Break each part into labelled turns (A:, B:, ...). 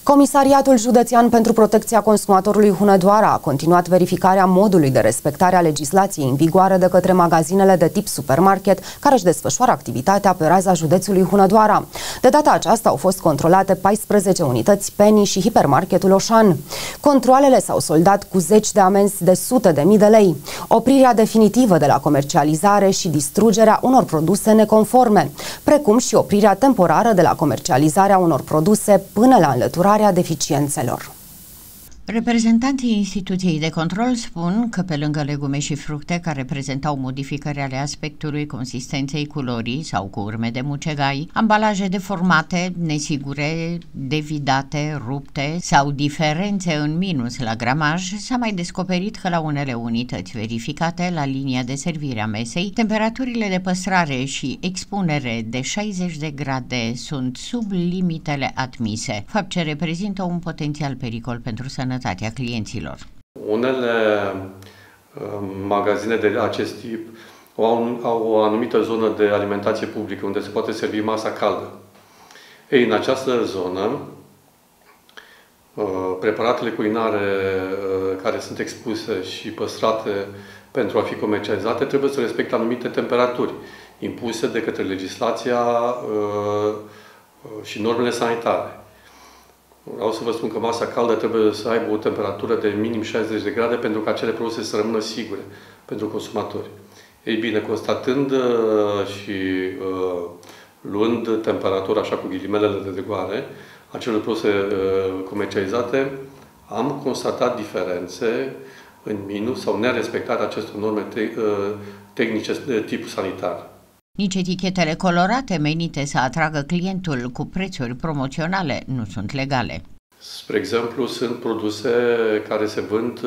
A: Comisariatul Județean pentru Protecția Consumatorului Hunedoara a continuat verificarea modului de respectare a legislației în vigoare de către magazinele de tip supermarket care își desfășoară activitatea pe raza județului Hunedoara. De data aceasta au fost controlate 14 unități Penny și hipermarketul Oșan. Controalele s-au soldat cu zeci de amenzi de sute de mii de lei, oprirea definitivă de la comercializare și distrugerea unor produse neconforme, precum și oprirea temporară de la comercializarea unor produse până la înlăturarea deficiențelor.
B: Reprezentanții instituției de control spun că pe lângă legume și fructe care prezentau modificări ale aspectului, consistenței, culorii sau cu urme de mucegai, ambalaje deformate, nesigure, devidate, rupte sau diferențe în minus la gramaj, s-a mai descoperit că la unele unități verificate la linia de servire a mesei, temperaturile de păstrare și expunere de 60 de grade sunt sub limitele admise, fapt ce reprezintă un potențial pericol pentru sănătatea clienților.
C: Unele magazine de acest tip au o anumită zonă de alimentație publică unde se poate servi masa caldă. Ei, în această zonă, preparatele culinare care sunt expuse și păstrate pentru a fi comercializate trebuie să respecte anumite temperaturi impuse de către legislația și normele sanitare. Vreau să vă spun că masa caldă trebuie să aibă o temperatură de minim 60 de grade pentru ca acele produse să rămână sigure pentru consumatori. Ei bine, constatând și luând temperatura, așa cu ghilimelele de rigoare, acele produse comercializate, am constatat diferențe în minus sau nerespectarea acestor norme tehnice de tip sanitar.
B: Nici etichetele colorate menite să atragă clientul cu prețuri promoționale nu sunt legale.
C: Spre exemplu, sunt produse care se vând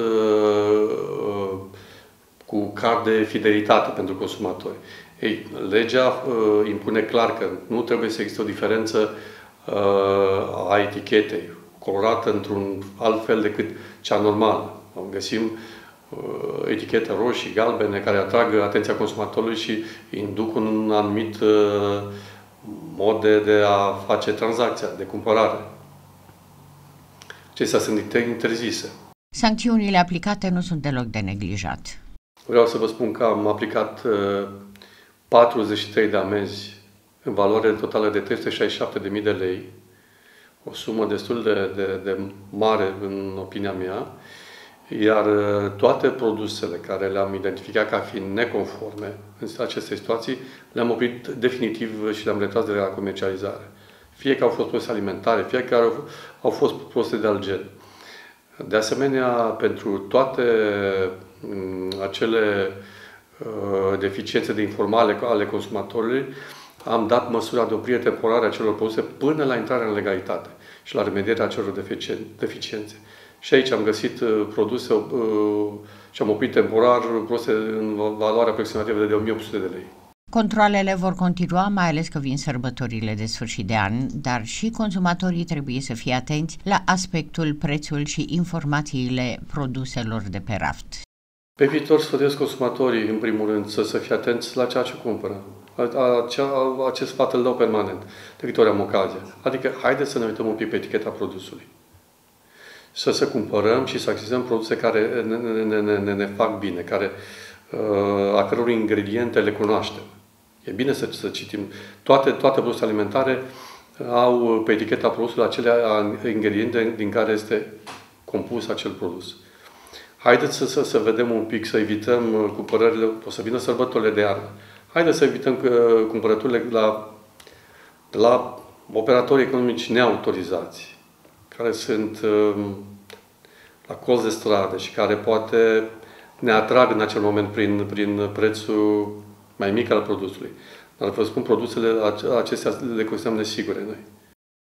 C: cu card de fidelitate pentru consumatori. Ei, legea impune clar că nu trebuie să existe o diferență a etichetei, colorată într-un alt fel decât cea normală. Găsim etichete roșii, galbene, care atrag atenția consumatorului și induc un anumit mod de a face tranzacția, de cumpărare. Acestea sunt interzise.
B: Sancțiunile aplicate nu sunt deloc de neglijat.
C: Vreau să vă spun că am aplicat 43 de amenzi în valoare totală de 367.000 de lei, o sumă destul de mare în opinia mea, iar toate produsele care le-am identificat ca fiind neconforme în aceste situații, le-am oprit definitiv și le-am retras de la comercializare. Fie că au fost produse alimentare, fie că au fost produse de alt gen. De asemenea, pentru toate acele deficiențe de informare ale consumatorului, am dat măsura de oprire temporară a celor produse până la intrarea în legalitate și la remedierea acelor deficiențe. Și aici am găsit produse și am oprit temporar produse în valoare aproximativă de 1.800 de lei.
B: Controalele vor continua, mai ales că vin sărbătorile de sfârșit de an, dar și consumatorii trebuie să fie atenți la aspectul, prețul și informațiile produselor de pe raft.
C: Pe viitor sfătuiesc consumatorii, în primul rând, să fie atenți la ceea ce cumpără. Acest sfat îl dau permanent, de câte ori am ocazia. Adică, haideți să ne uităm un pic pe eticheta produsului. Să cumpărăm și să accesăm produse care ne fac bine, a căror ingrediente le cunoaștem. E bine să citim. Toate produsele alimentare au pe eticheta produsului acele ingrediente din care este compus acel produs. Haideți să vedem un pic, să evităm cumpărările, o să vină sărbătorile de iarnă. Haideți să evităm cumpărăturile de la operatori economici neautorizați, care sunt la colț de stradă și care poate ne atrag în acel moment prin prețul mai mic al produsului. Dar vă spun, produsele acestea le considerăm nesigure noi.